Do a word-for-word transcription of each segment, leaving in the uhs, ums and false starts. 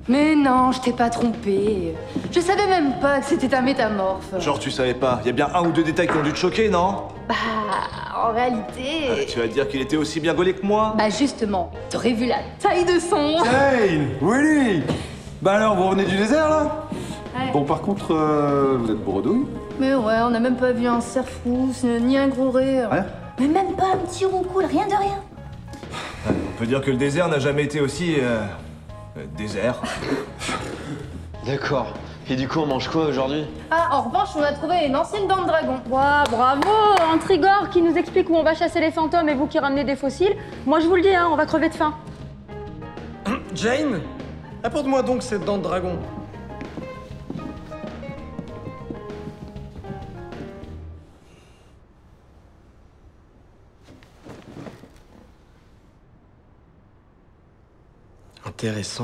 Mais non, je t'ai pas trompé. Je savais même pas que c'était un métamorphe. Genre tu savais pas, y a bien un ou deux détails qui ont dû te choquer, non? Bah, en réalité... Ah, tu vas dire qu'il était aussi bien gaulé que moi? Bah justement, t'aurais vu la taille de son. Hey, Willy. Bah alors, vous revenez du désert, là? Ouais. Bon, par contre, euh, vous êtes bredouille? Mais ouais, on a même pas vu un cerf-rousse, ni un gros ré. Rien? Mais même pas un petit roucoule, rien de rien. On peut dire que le désert n'a jamais été aussi... Euh, euh, désert. D'accord. Et du coup, on mange quoi aujourd'hui? Ah, en revanche, on a trouvé une ancienne dent de dragon. Ouah, bravo, un Trigor qui nous explique où on va chasser les fantômes et vous qui ramenez des fossiles. Moi, je vous le dis, hein, on va crever de faim. Jane, apporte-moi donc cette dent de dragon. Intéressant.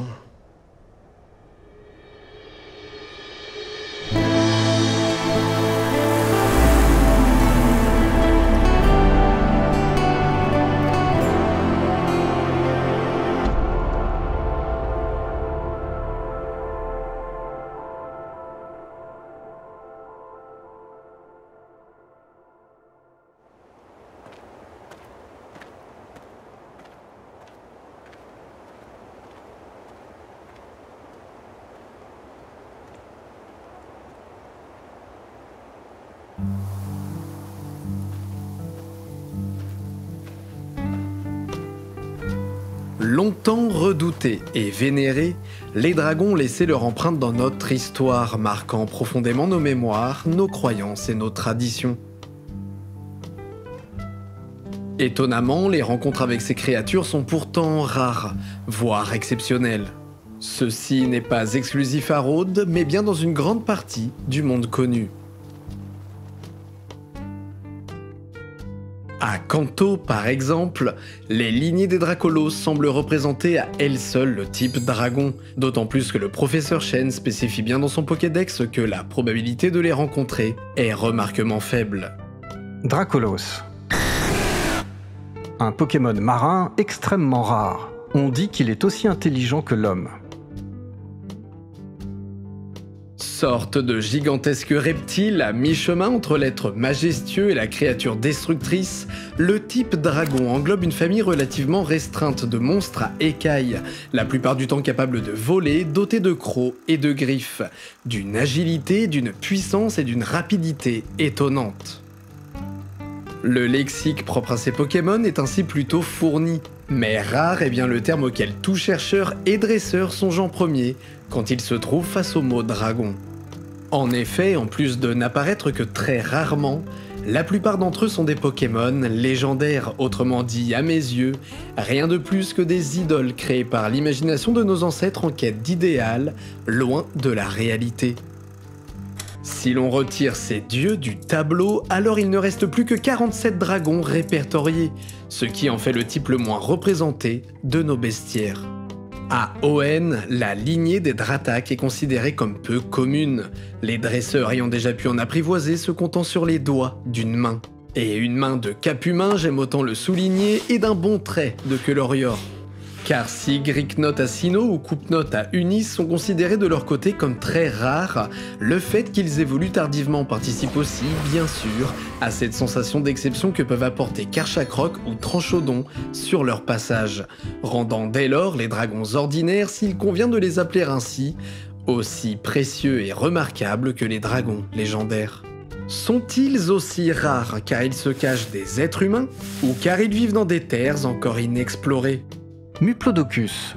Longtemps redoutés et vénérés, les dragons laissaient leur empreinte dans notre histoire, marquant profondément nos mémoires, nos croyances et nos traditions. Étonnamment, les rencontres avec ces créatures sont pourtant rares, voire exceptionnelles. Ceci n'est pas exclusif à Rhodes, mais bien dans une grande partie du monde connu. À Kanto, par exemple, les lignées des Dracolos semblent représenter à elles seules le type dragon, d'autant plus que le professeur Shen spécifie bien dans son Pokédex que la probabilité de les rencontrer est remarquablement faible. Dracolos. Un Pokémon marin extrêmement rare. On dit qu'il est aussi intelligent que l'homme. Sorte de gigantesque reptile à mi-chemin entre l'être majestueux et la créature destructrice, le type dragon englobe une famille relativement restreinte de monstres à écailles, la plupart du temps capables de voler, dotés de crocs et de griffes, d'une agilité, d'une puissance et d'une rapidité étonnantes. Le lexique propre à ces Pokémon est ainsi plutôt fourni, mais rare est bien le terme auquel tout chercheur et dresseur songe en premier quand il se trouve face au mot dragon. En effet, en plus de n'apparaître que très rarement, la plupart d'entre eux sont des Pokémon légendaires, autrement dit à mes yeux, rien de plus que des idoles créées par l'imagination de nos ancêtres en quête d'idéal, loin de la réalité. Si l'on retire ces dieux du tableau, alors il ne reste plus que quarante-sept dragons répertoriés, ce qui en fait le type le moins représenté de nos bestiaires. À Hoenn, la lignée des Dratak est considérée comme peu commune, les dresseurs ayant déjà pu en apprivoiser se comptant sur les doigts d'une main. Et une main de cap-humain, j'aime autant le souligner, et d'un bon trait de Quelorior. Car si Gricknot à Sinnoh ou Coupnot à Unis sont considérés de leur côté comme très rares, le fait qu'ils évoluent tardivement participe aussi, bien sûr, à cette sensation d'exception que peuvent apporter Karchakrok ou Tranchodon sur leur passage, rendant dès lors les dragons ordinaires, s'il convient de les appeler ainsi, aussi précieux et remarquables que les dragons légendaires. Sont-ils aussi rares car ils se cachent des êtres humains ou car ils vivent dans des terres encore inexplorées ? Muplodocus.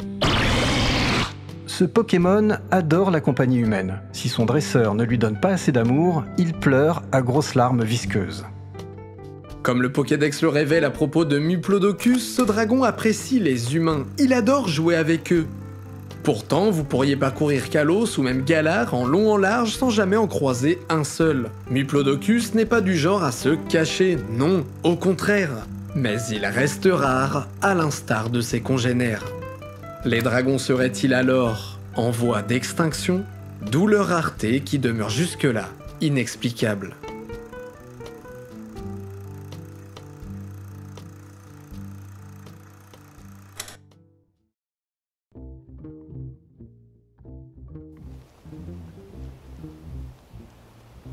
Ce Pokémon adore la compagnie humaine. Si son dresseur ne lui donne pas assez d'amour, il pleure à grosses larmes visqueuses. Comme le Pokédex le révèle à propos de Muplodocus, ce dragon apprécie les humains, il adore jouer avec eux. Pourtant, vous pourriez parcourir Kalos ou même Galar en long en large sans jamais en croiser un seul. Muplodocus n'est pas du genre à se cacher, non, au contraire. Mais il reste rare, à l'instar de ses congénères. Les dragons seraient-ils alors en voie d'extinction? D'où leur rareté qui demeure jusque-là inexplicable.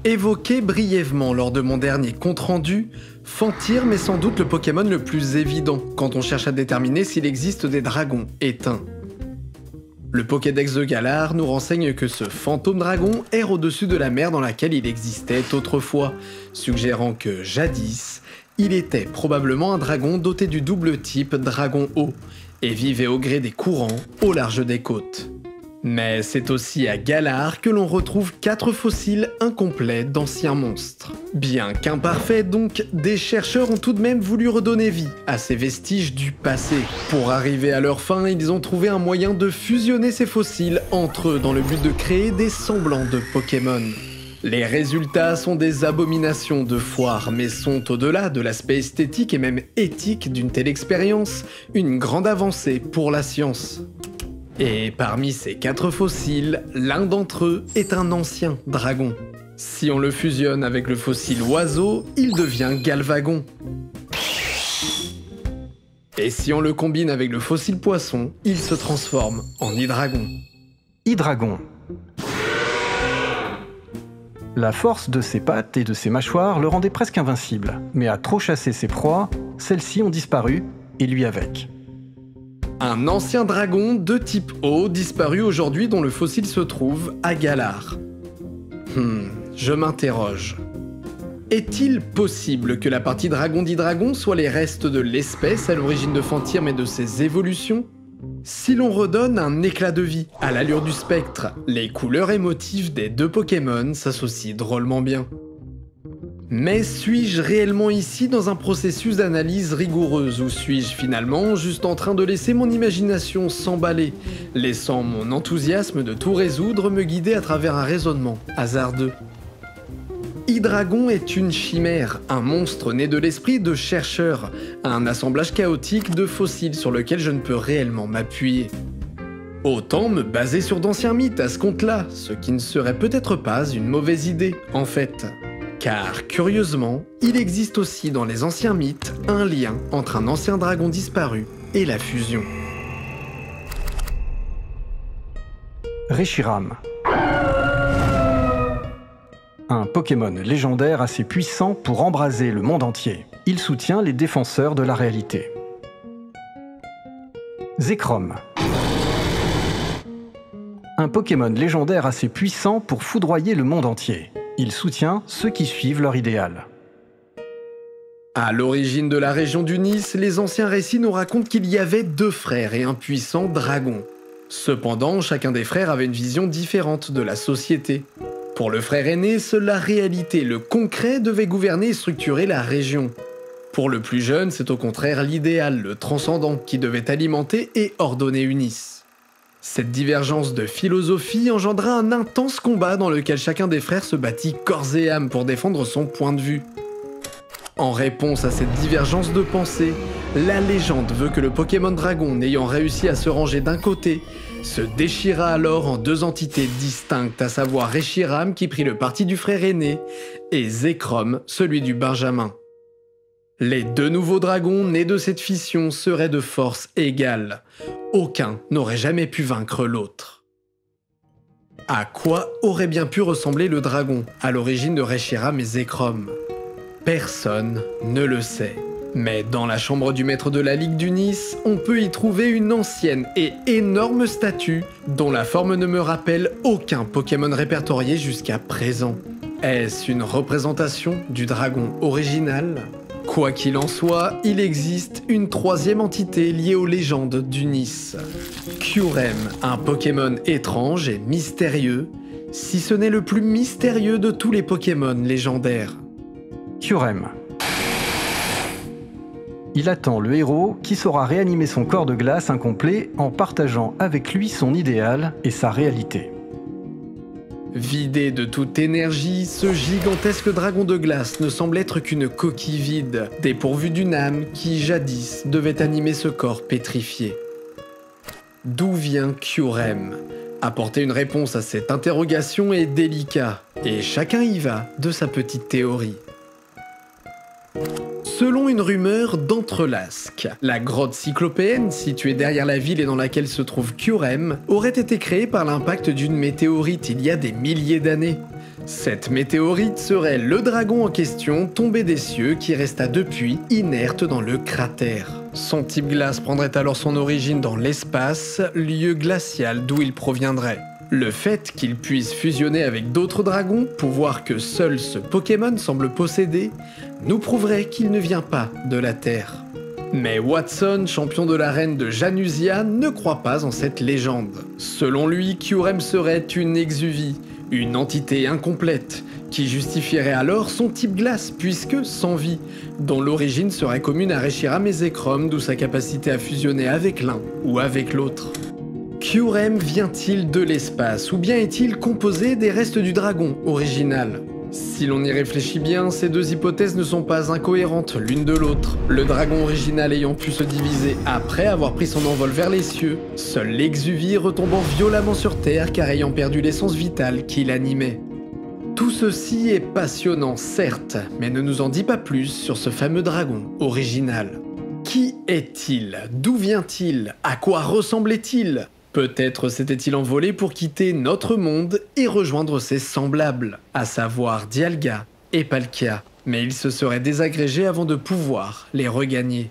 Évoqué brièvement lors de mon dernier compte-rendu, Fantir m'est sans doute le Pokémon le plus évident quand on cherche à déterminer s'il existe des dragons éteints. Le Pokédex de Galar nous renseigne que ce fantôme dragon erre au-dessus de la mer dans laquelle il existait autrefois, suggérant que jadis, il était probablement un dragon doté du double type dragon-eau et vivait au gré des courants au large des côtes. Mais c'est aussi à Galar que l'on retrouve quatre fossiles incomplets d'anciens monstres. Bien qu'imparfaits donc, des chercheurs ont tout de même voulu redonner vie à ces vestiges du passé. Pour arriver à leur fin, ils ont trouvé un moyen de fusionner ces fossiles entre eux dans le but de créer des semblants de Pokémon. Les résultats sont des abominations de foire, mais sont au-delà de l'aspect esthétique et même éthique d'une telle expérience, une grande avancée pour la science. Et parmi ces quatre fossiles, l'un d'entre eux est un ancien dragon. Si on le fusionne avec le fossile oiseau, il devient Galvagon. Et si on le combine avec le fossile poisson, il se transforme en Hydreigon. Hydreigon. La force de ses pattes et de ses mâchoires le rendait presque invincible, mais à trop chasser ses proies, celles-ci ont disparu, et lui avec. Un ancien dragon de type eau disparu aujourd'hui dont le fossile se trouve à Galar. Hmm, je m'interroge. Est-il possible que la partie dragon d'Hydreigon soit les restes de l'espèce à l'origine de Fantir mais de ses évolutions? Si l'on redonne un éclat de vie à l'allure du spectre, les couleurs et motifs des deux Pokémon s'associent drôlement bien. Mais suis-je réellement ici dans un processus d'analyse rigoureuse ou suis-je finalement juste en train de laisser mon imagination s'emballer, laissant mon enthousiasme de tout résoudre me guider à travers un raisonnement hasardeux? Hydreigon est une chimère, un monstre né de l'esprit de chercheur, un assemblage chaotique de fossiles sur lequel je ne peux réellement m'appuyer. Autant me baser sur d'anciens mythes à ce compte-là, ce qui ne serait peut-être pas une mauvaise idée, en fait. Car, curieusement, il existe aussi dans les anciens mythes un lien entre un ancien dragon disparu et la fusion. Reshiram. Un Pokémon légendaire assez puissant pour embraser le monde entier. Il soutient les défenseurs de la réalité. Zekrom. Un Pokémon légendaire assez puissant pour foudroyer le monde entier. Il soutient ceux qui suivent leur idéal. À l'origine de la région du Nice, les anciens récits nous racontent qu'il y avait deux frères et un puissant dragon. Cependant, chacun des frères avait une vision différente de la société. Pour le frère aîné, seule la réalité, le concret devait gouverner et structurer la région. Pour le plus jeune, c'est au contraire l'idéal, le transcendant, qui devait alimenter et ordonner Unis. Cette divergence de philosophie engendra un intense combat dans lequel chacun des frères se battit corps et âme pour défendre son point de vue. En réponse à cette divergence de pensée, la légende veut que le Pokémon Dragon, n'ayant réussi à se ranger d'un côté, se déchira alors en deux entités distinctes, à savoir Reshiram qui prit le parti du frère aîné et Zekrom, celui du benjamin. Les deux nouveaux dragons nés de cette fission seraient de force égale. Aucun n'aurait jamais pu vaincre l'autre. À quoi aurait bien pu ressembler le dragon à l'origine de Reshiram et Zekrom? Personne ne le sait. Mais dans la chambre du maître de la Ligue du Nice, on peut y trouver une ancienne et énorme statue dont la forme ne me rappelle aucun Pokémon répertorié jusqu'à présent. Est-ce une représentation du dragon original ? Quoi qu'il en soit, il existe une troisième entité liée aux légendes du Nice. Kyurem, un Pokémon étrange et mystérieux, si ce n'est le plus mystérieux de tous les Pokémon légendaires. Kyurem. Il attend le héros qui saura réanimer son corps de glace incomplet en partageant avec lui son idéal et sa réalité. Vidé de toute énergie, ce gigantesque dragon de glace ne semble être qu'une coquille vide, dépourvue d'une âme qui, jadis, devait animer ce corps pétrifié. D'où vient Kyurem ? Apporter une réponse à cette interrogation est délicat, et chacun y va de sa petite théorie. Selon une rumeur d'Entrelasque, la grotte cyclopéenne, située derrière la ville et dans laquelle se trouve Kyurem, aurait été créée par l'impact d'une météorite il y a des milliers d'années. Cette météorite serait le dragon en question tombé des cieux qui resta depuis inerte dans le cratère. Son type glace prendrait alors son origine dans l'espace, lieu glacial d'où il proviendrait. Le fait qu'il puisse fusionner avec d'autres dragons, pouvoir que seul ce Pokémon semble posséder, nous prouverait qu'il ne vient pas de la Terre. Mais Watson, champion de l'arène de Janusia, ne croit pas en cette légende. Selon lui, Kyurem serait une exuvie, une entité incomplète, qui justifierait alors son type glace, puisque sans vie, dont l'origine serait commune à Reshiram et Zekrom, d'où sa capacité à fusionner avec l'un ou avec l'autre. Kyurem vient-il de l'espace, ou bien est-il composé des restes du dragon original ? Si l'on y réfléchit bien, ces deux hypothèses ne sont pas incohérentes l'une de l'autre. Le dragon original ayant pu se diviser après avoir pris son envol vers les cieux, seul l'exuvie retombant violemment sur Terre car ayant perdu l'essence vitale qui l'animait. Tout ceci est passionnant, certes, mais ne nous en dit pas plus sur ce fameux dragon original. Qui est-il? D'où vient-il? À quoi ressemblait-il? Peut-être s'était-il envolé pour quitter notre monde et rejoindre ses semblables, à savoir Dialga et Palkia, mais il se serait désagrégé avant de pouvoir les regagner.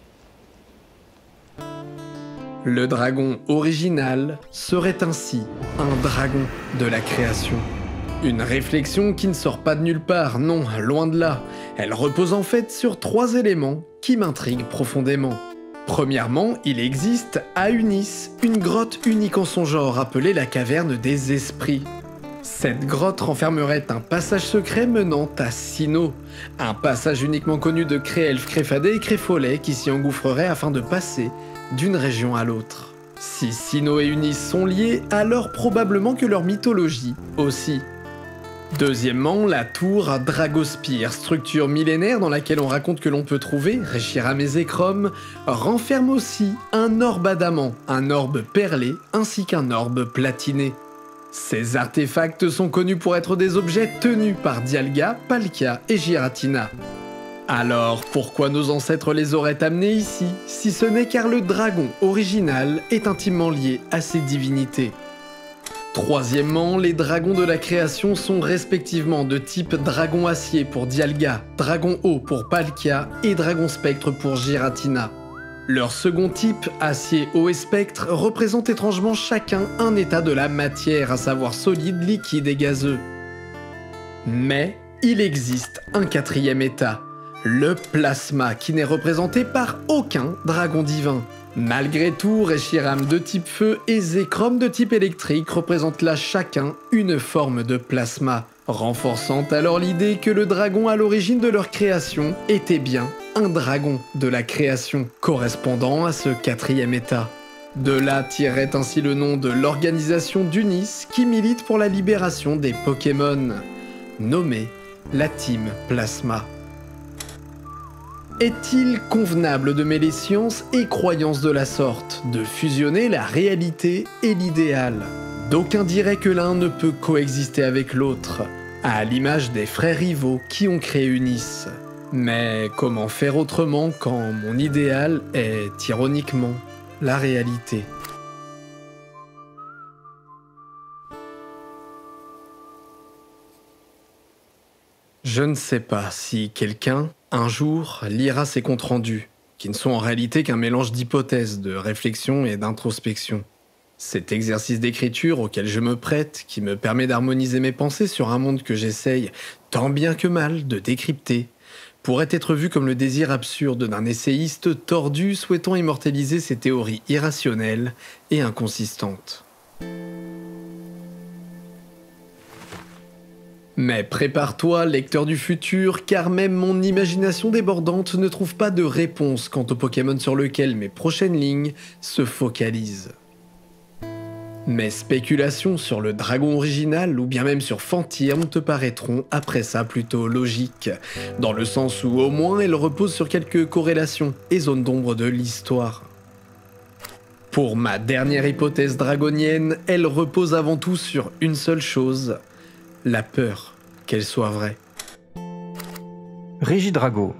Le dragon original serait ainsi un dragon de la création. Une réflexion qui ne sort pas de nulle part, non, loin de là. Elle repose en fait sur trois éléments qui m'intriguent profondément. Premièrement, il existe à Unis une grotte unique en son genre appelée la caverne des esprits. Cette grotte renfermerait un passage secret menant à Sinnoh, un passage uniquement connu de Créelfe, Créfadé et Créfollet qui s'y engouffrerait afin de passer d'une région à l'autre. Si Sinnoh et Unis sont liés, alors probablement que leur mythologie aussi. Deuxièmement, la tour à Dragospire, structure millénaire dans laquelle on raconte que l'on peut trouver Reshiram et Zekrom, renferme aussi un orbe adamant, un orbe perlé ainsi qu'un orbe platiné. Ces artefacts sont connus pour être des objets tenus par Dialga, Palkia et Giratina. Alors, pourquoi nos ancêtres les auraient amenés ici, si ce n'est car le dragon original est intimement lié à ces divinités? Troisièmement, les dragons de la création sont respectivement de type dragon acier pour Dialga, dragon eau pour Palkia et dragon spectre pour Giratina. Leur second type, acier, eau et spectre, représente étrangement chacun un état de la matière, à savoir solide, liquide et gazeux. Mais il existe un quatrième état, le plasma, qui n'est représenté par aucun dragon divin. Malgré tout, Reshiram de type feu et Zekrom de type électrique représentent là chacun une forme de plasma, renforçant alors l'idée que le dragon à l'origine de leur création était bien un dragon de la création, correspondant à ce quatrième état. De là tirerait ainsi le nom de l'organisation d'Unis qui milite pour la libération des Pokémon, nommée la Team Plasma. Est-il convenable de mêler science et croyance de la sorte, de fusionner la réalité et l'idéal? D'aucuns diraient que l'un ne peut coexister avec l'autre, à l'image des frères rivaux qui ont créé Unis. Mais comment faire autrement quand mon idéal est, ironiquement, la réalité? Je ne sais pas si quelqu'un, un jour, lira ces comptes rendus, qui ne sont en réalité qu'un mélange d'hypothèses, de réflexion et d'introspection. Cet exercice d'écriture auquel je me prête, qui me permet d'harmoniser mes pensées sur un monde que j'essaye, tant bien que mal, de décrypter, pourrait être vu comme le désir absurde d'un essayiste tordu souhaitant immortaliser ses théories irrationnelles et inconsistantes. Mais prépare-toi, lecteur du futur, car même mon imagination débordante ne trouve pas de réponse quant au Pokémon sur lequel mes prochaines lignes se focalisent. Mes spéculations sur le dragon original ou bien même sur Fantirm te paraîtront après ça plutôt logiques, dans le sens où au moins elles reposent sur quelques corrélations et zones d'ombre de l'histoire. Pour ma dernière hypothèse dragonienne, elle repose avant tout sur une seule chose, la peur qu'elle soit vraie. Régidrago.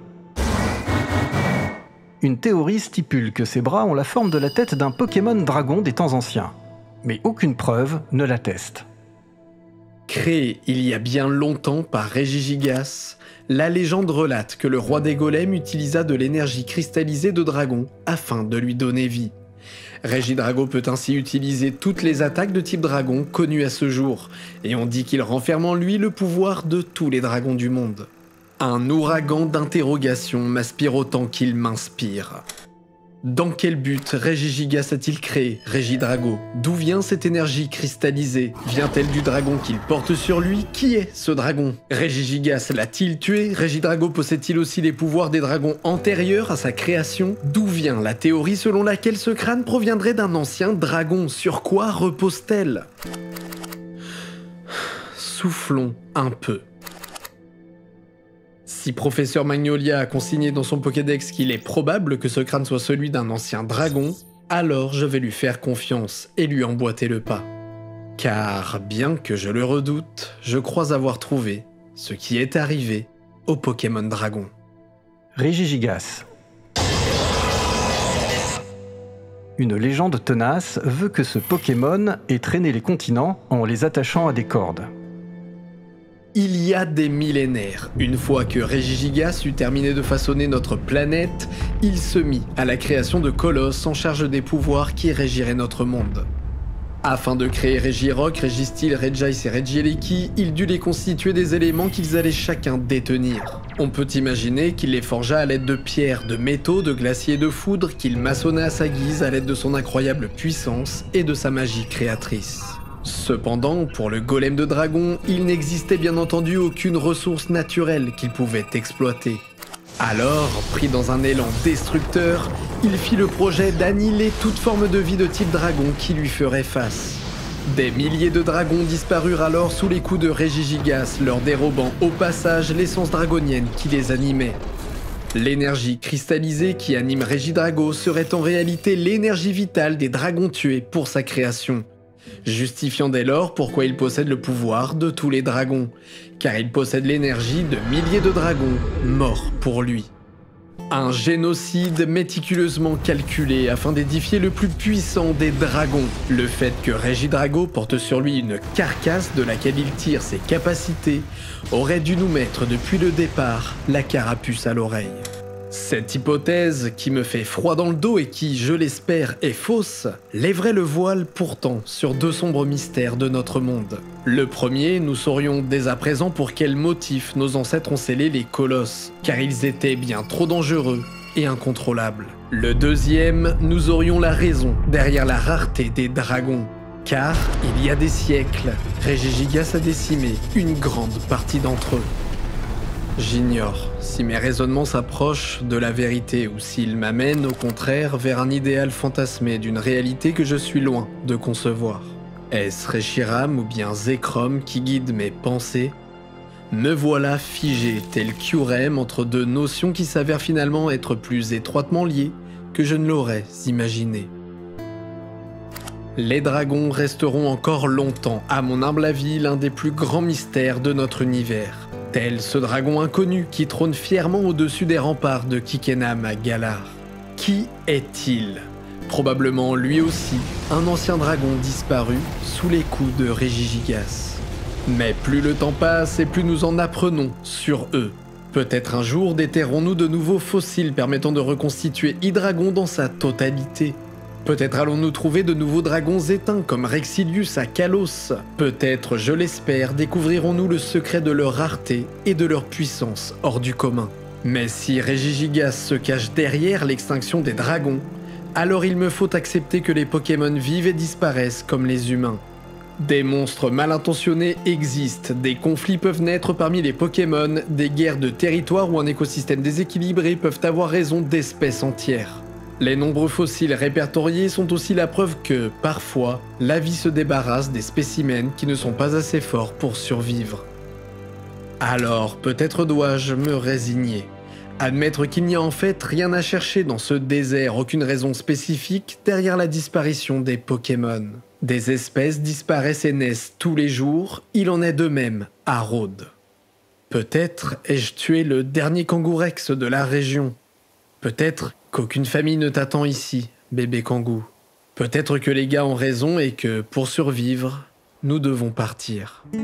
Une théorie stipule que ses bras ont la forme de la tête d'un Pokémon dragon des temps anciens, mais aucune preuve ne l'atteste. Créé il y a bien longtemps par Regigigas, la légende relate que le roi des golems utilisa de l'énergie cristallisée de dragon afin de lui donner vie. Regidrago peut ainsi utiliser toutes les attaques de type dragon connues à ce jour, et on dit qu'il renferme en lui le pouvoir de tous les dragons du monde. Un ouragan d'interrogations m'aspire autant qu'il m'inspire. Dans quel but Regigigas a-t-il créé Regidrago? D'où vient cette énergie cristallisée? Vient-elle du dragon qu'il porte sur lui? Qui est ce dragon? Regigigas l'a-t-il tué? Regidrago possède-t-il aussi les pouvoirs des dragons antérieurs à sa création? D'où vient la théorie selon laquelle ce crâne proviendrait d'un ancien dragon? Sur quoi repose-t-elle? Soufflons un peu. Si Professeur Magnolia a consigné dans son Pokédex qu'il est probable que ce crâne soit celui d'un ancien dragon, alors je vais lui faire confiance et lui emboîter le pas. Car, bien que je le redoute, je crois avoir trouvé ce qui est arrivé au Pokémon Dragon. Regigigas. Une légende tenace veut que ce Pokémon ait traîné les continents en les attachant à des cordes. Il y a des millénaires, une fois que Regigigas eut terminé de façonner notre planète, il se mit à la création de colosses en charge des pouvoirs qui régiraient notre monde. Afin de créer Regirock, Registeel, Regice et Regieleki, il dut les constituer des éléments qu'ils allaient chacun détenir. On peut imaginer qu'il les forgea à l'aide de pierres, de métaux, de glaciers et de foudre, qu'il maçonna à sa guise à l'aide de son incroyable puissance et de sa magie créatrice. Cependant, pour le golem de dragon, il n'existait bien entendu aucune ressource naturelle qu'il pouvait exploiter. Alors, pris dans un élan destructeur, il fit le projet d'annihiler toute forme de vie de type dragon qui lui ferait face. Des milliers de dragons disparurent alors sous les coups de Regigigas, leur dérobant au passage l'essence dragonienne qui les animait. L'énergie cristallisée qui anime Regidrago serait en réalité l'énergie vitale des dragons tués pour sa création, justifiant dès lors pourquoi il possède le pouvoir de tous les dragons, car il possède l'énergie de milliers de dragons morts pour lui. Un génocide méticuleusement calculé afin d'édifier le plus puissant des dragons. Le fait que Regidrago porte sur lui une carcasse de laquelle il tire ses capacités aurait dû nous mettre depuis le départ la carapuce à l'oreille. Cette hypothèse, qui me fait froid dans le dos et qui, je l'espère, est fausse, lèverait le voile pourtant sur deux sombres mystères de notre monde. Le premier, nous saurions dès à présent pour quel motif nos ancêtres ont scellé les colosses, car ils étaient bien trop dangereux et incontrôlables. Le deuxième, nous aurions la raison derrière la rareté des dragons, car, il y a des siècles, Regigigas a décimé une grande partie d'entre eux. J'ignore si mes raisonnements s'approchent de la vérité ou s'ils m'amènent au contraire vers un idéal fantasmé d'une réalité que je suis loin de concevoir. Est-ce Reshiram ou bien Zekrom qui guide mes pensées? Me voilà figé tel Kyurem entre deux notions qui s'avèrent finalement être plus étroitement liées que je ne l'aurais imaginé. Les dragons resteront encore longtemps, à mon humble avis, l'un des plus grands mystères de notre univers. Tel ce dragon inconnu qui trône fièrement au-dessus des remparts de Kikenam à Galar. Qui est-il? Probablement lui aussi, un ancien dragon disparu sous les coups de Regigigas. Mais plus le temps passe et plus nous en apprenons sur eux. Peut-être un jour déterrerons-nous de nouveaux fossiles permettant de reconstituer Hydreigon dans sa totalité. Peut-être allons-nous trouver de nouveaux dragons éteints comme Rexilius à Kalos. Peut-être, je l'espère, découvrirons-nous le secret de leur rareté et de leur puissance hors du commun. Mais si Regigigas se cache derrière l'extinction des dragons, alors il me faut accepter que les Pokémon vivent et disparaissent comme les humains. Des monstres mal intentionnés existent, des conflits peuvent naître parmi les Pokémon, des guerres de territoire ou un écosystème déséquilibré peuvent avoir raison d'espèces entières. Les nombreux fossiles répertoriés sont aussi la preuve que, parfois, la vie se débarrasse des spécimens qui ne sont pas assez forts pour survivre. Alors, peut-être dois-je me résigner. Admettre qu'il n'y a en fait rien à chercher dans ce désert, aucune raison spécifique derrière la disparition des Pokémon. Des espèces disparaissent et naissent tous les jours, il en est de même à Rhodes. Peut-être ai-je tué le dernier Kangourex de la région. Peut-être qu'aucune famille ne t'attend ici, bébé Kangou. Peut-être que les gars ont raison et que, pour survivre, nous devons partir.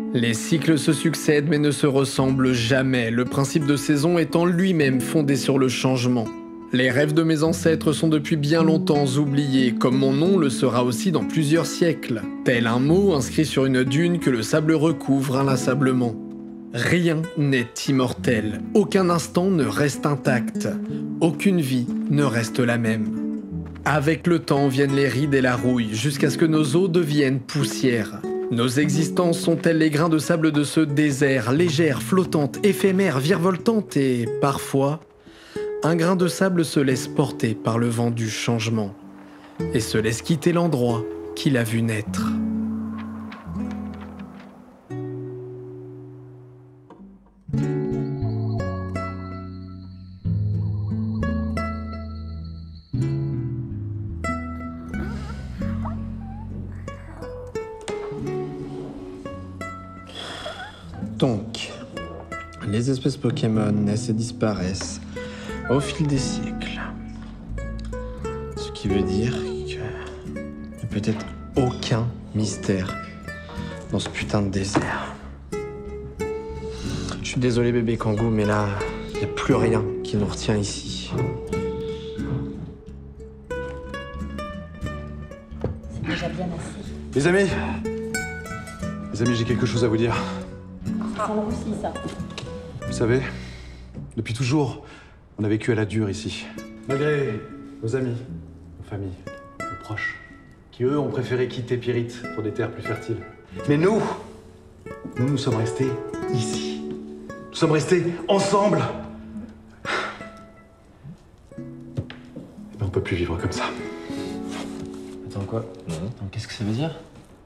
Les cycles se succèdent mais ne se ressemblent jamais, le principe de saison étant lui-même fondé sur le changement. Les rêves de mes ancêtres sont depuis bien longtemps oubliés, comme mon nom le sera aussi dans plusieurs siècles, tel un mot inscrit sur une dune que le sable recouvre inlassablement. Rien n'est immortel, aucun instant ne reste intact, aucune vie ne reste la même. Avec le temps viennent les rides et la rouille, jusqu'à ce que nos os deviennent poussière. Nos existences sont-elles les grains de sable de ce désert, légères, flottantes, éphémères, virevoltantes et, parfois, un grain de sable se laisse porter par le vent du changement et se laisse quitter l'endroit qu'il a vu naître. Donc, les espèces Pokémon naissent et disparaissent au fil des siècles. Ce qui veut dire qu'il n'y a peut-être aucun mystère dans ce putain de désert. Je suis désolé bébé Kangoo, mais là, il n'y a plus rien qui nous retient ici. C'est déjà bien assez. Les amis Les amis, j'ai quelque chose à vous dire. Ça sent le roussi, ça. Vous savez, depuis toujours, on a vécu à la dure ici. Malgré nos amis, nos familles, nos proches, qui eux ont préféré quitter Pyrite pour des terres plus fertiles. Mais nous, nous, nous sommes restés ici. Nous sommes restés ensemble. Et ben, on peut plus vivre comme ça. Attends, quoi? Attends, qu'est-ce que ça veut dire?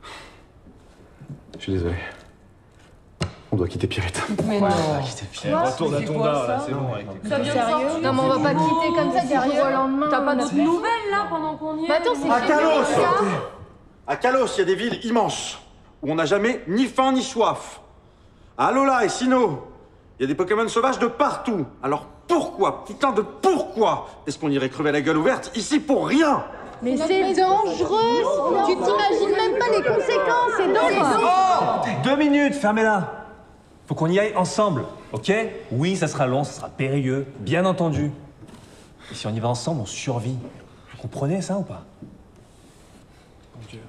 Je suis désolé. On doit quitter Pyrite. Mais non. Retourne à ton bar, là, c'est bon. Avec tes... Ça vient sérieux? Non, mais on va pas quitter comme ça du jour au lendemain. T'as pas d'autres nouvelles, là, pendant qu'on y est? Mais attends, c'est À fini, Kalos ça. À Kalos, il y a des villes immenses où on n'a jamais ni faim ni soif. À Alola et Sinnoh, il y a des Pokémon sauvages de partout. Alors pourquoi, putain de pourquoi, est-ce qu'on irait crever la gueule ouverte ici pour rien? Mais c'est dangereux. Tu t'imagines même pas les conséquences, c'est dangereux. Oh, deux minutes, fermez-la. Faut qu'on y aille ensemble, ok? Oui, ça sera long, ça sera périlleux, bien entendu. Et si on y va ensemble, on survit. Vous comprenez ça ou pas? Mon Dieu.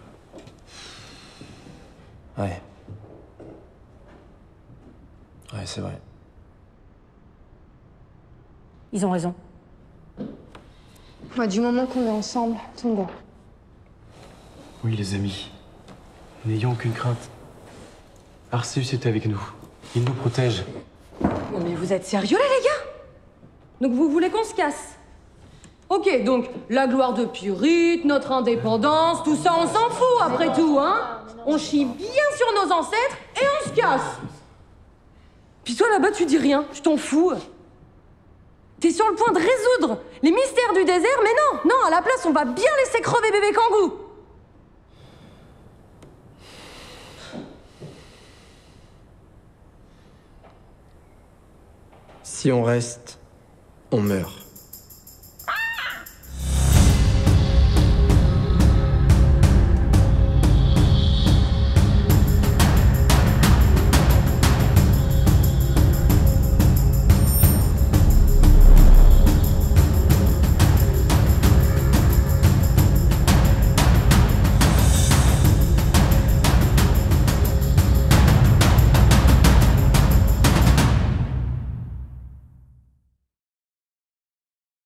Ouais. Ouais, c'est vrai. Ils ont raison. Moi, du moment qu'on est ensemble, tout me va. Oui, les amis. N'ayons aucune crainte. Arceus est avec nous. Il nous protège. Non mais vous êtes sérieux là les gars? Donc vous voulez qu'on se casse? Ok, donc la gloire de Pyrite, notre indépendance, tout ça on s'en fout après tout, hein? On chie bien sur nos ancêtres et on se casse. Puis toi là-bas tu dis rien, je t'en fous. T'es sur le point de résoudre les mystères du désert, mais non, non, à la place on va bien laisser crever bébé Kangoo. Si on reste, on meurt.